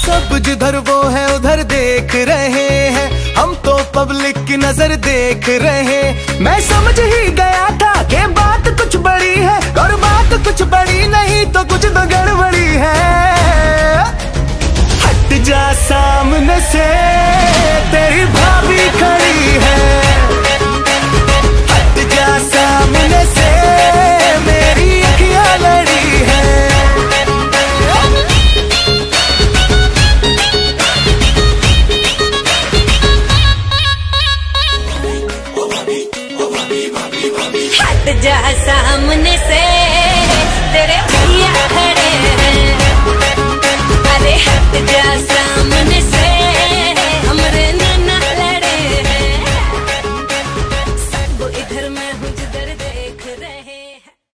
सब जिधर वो है उधर देख रहे हैं, हम तो पब्लिक की नजर देख रहे। मैं समझ ही गया था कि बात कुछ बड़ी है, और बात कुछ बड़ी नहीं तो कुछ तो गड़बड़ी